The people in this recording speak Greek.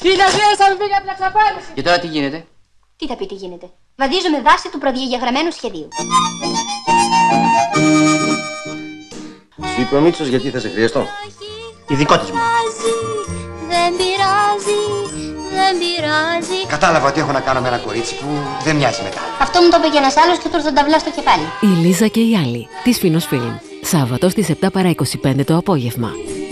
Χιλιαζίες θα μου πει για την εξαφάνιση. Και τώρα τι γίνεται? Τι θα πει τι γίνεται? Βαδίζουμε βάση του προδιαγεγραμμένου σχεδίου. Σου είπε ο Μίτσος γιατί θα σε χρειαστώ. Ειδικό της μου. Δεν πειράζει, δεν πειράζει. Κατάλαβα ότι έχω να κάνω με ένα κορίτσι που δεν μοιάζει μετά. Αυτό μου το είπε και ένας άλλος και του ήρθε ταυλά στο κεφάλι. Η Λίζα και οι άλλοι της Φίνος Φιλμ. Σάββατο στις 7 παρά 25 το απόγευμα.